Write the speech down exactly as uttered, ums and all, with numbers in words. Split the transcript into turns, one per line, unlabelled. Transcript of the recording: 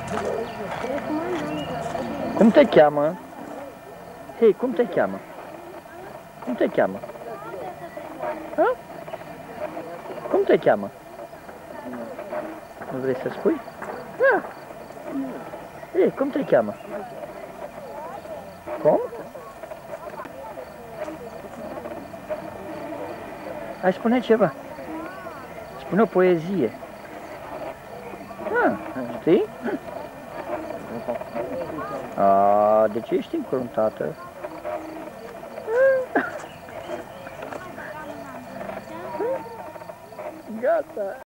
Cum te cheamă? Hei, cum te cheamă? Cum te cheamă? Ha? Cum te cheamă? Nu vrei să spui? Da. Ei, cum te cheamă? Cum? Hai, spune ceva. Spune o poezie. Ah, știi? A, de ce ești încruntată? Gata.